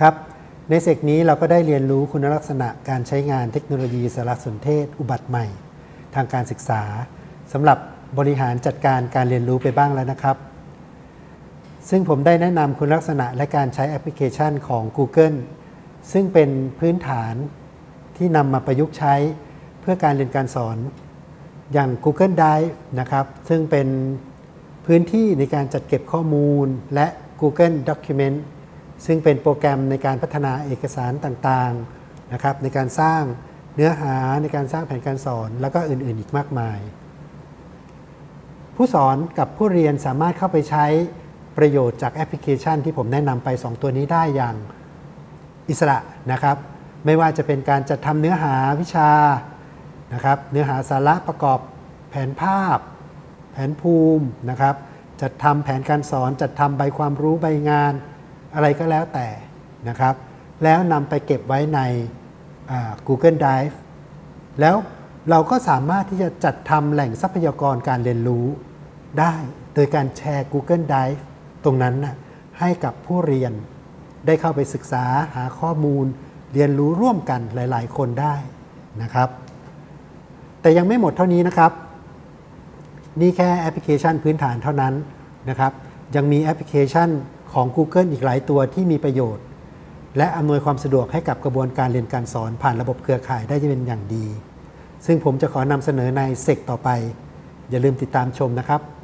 ครับในเซกนี้เราก็ได้เรียนรู้คุณลักษณะการใช้งานเทคโนโลยีสารสนเทศอุบัติใหม่ทางการศึกษาสำหรับบริหารจัดการการเรียนรู้ไปบ้างแล้วนะครับซึ่งผมได้แนะนำคุณลักษณะและการใช้แอปพลิเคชันของ Google ซึ่งเป็นพื้นฐานที่นำมาประยุกต์ใช้เพื่อการเรียนการสอนอย่าง Google Drive นะครับซึ่งเป็นพื้นที่ในการจัดเก็บข้อมูลและ Google Document ซึ่งเป็นโปรแกรมในการพัฒนาเอกสารต่างๆนะครับในการสร้างเนื้อหาในการสร้างแผนการสอนแล้วก็อื่นๆอีกมากมายผู้สอนกับผู้เรียนสามารถเข้าไปใช้ประโยชน์จากแอปพลิเคชันที่ผมแนะนำไป2ตัวนี้ได้อย่างอิสระนะครับไม่ว่าจะเป็นการจัดทำเนื้อหาวิชานะครับเนื้อหาสาระประกอบแผนภาพแผนภูมินะครับจัดทำแผนการสอนจัดทำใบความรู้ใบงานอะไรก็แล้วแต่นะครับแล้วนำไปเก็บไว้ในGoogle Drive แล้วเราก็สามารถที่จะจัดทำแหล่งทรัพยากรการเรียนรู้ได้โดยการแชร์ Google Drive ตรงนั้นนะให้กับผู้เรียนได้เข้าไปศึกษาหาข้อมูลเรียนรู้ร่วมกันหลายๆคนได้นะครับแต่ยังไม่หมดเท่านี้นะครับนี่แค่แอปพลิเคชันพื้นฐานเท่านั้นนะครับยังมีแอปพลิเคชันของ Google อีกหลายตัวที่มีประโยชน์และอำนวยความสะดวกให้กับกระบวนการเรียนการสอนผ่านระบบเครือข่ายได้เป็นอย่างดีซึ่งผมจะขอนำเสนอในเซกต่อไปอย่าลืมติดตามชมนะครับ